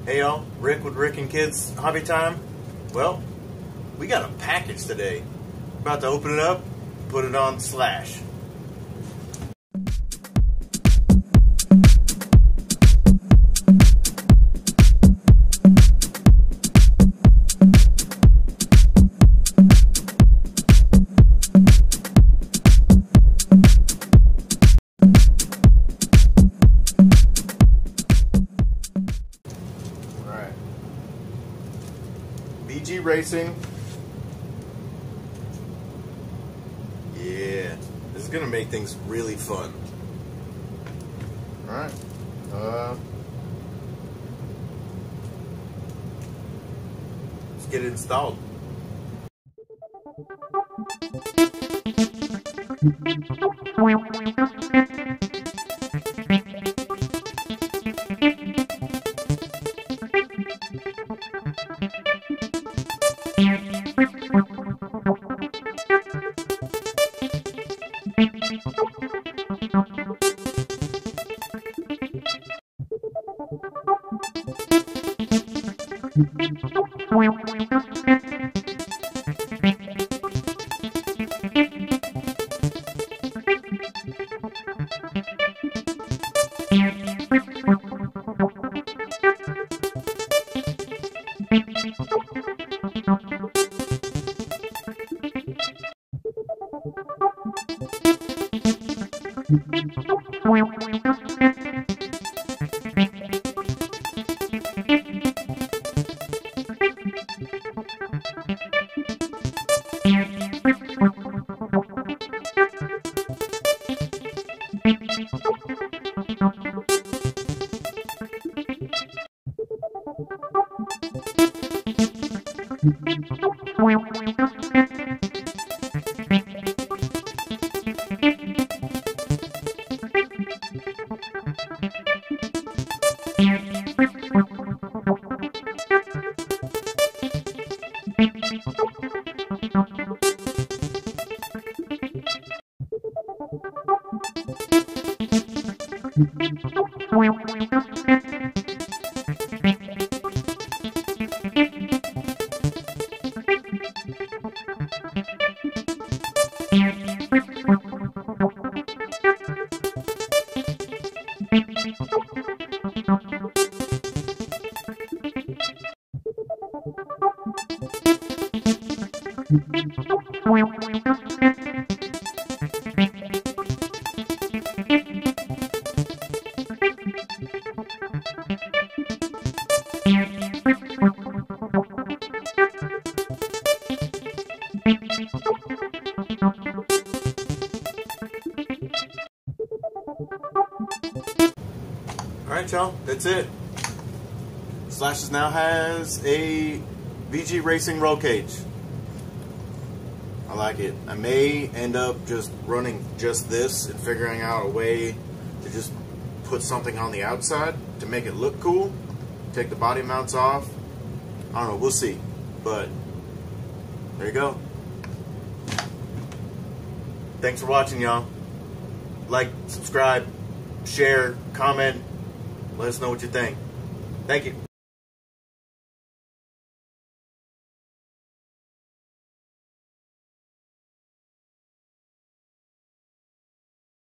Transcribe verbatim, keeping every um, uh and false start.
Hey y'all, Rick with Rick and Kids Hobby Time. Well, we got a package today. About to open it up, put it on Slash. VGRacing. Yeah, this is gonna make things really fun. All right, uh, let's get it installed. Alright y'all, that's it. Slash now has a VGRacing roll cage. I like it. I may end up just running just this and figuring out a way to just put something on the outside to make it look cool. Take the body mounts off. I don't know, we'll see. But there you go. Thanks for watching, y'all. Like, subscribe, share, comment. Let us know what you think. Thank you.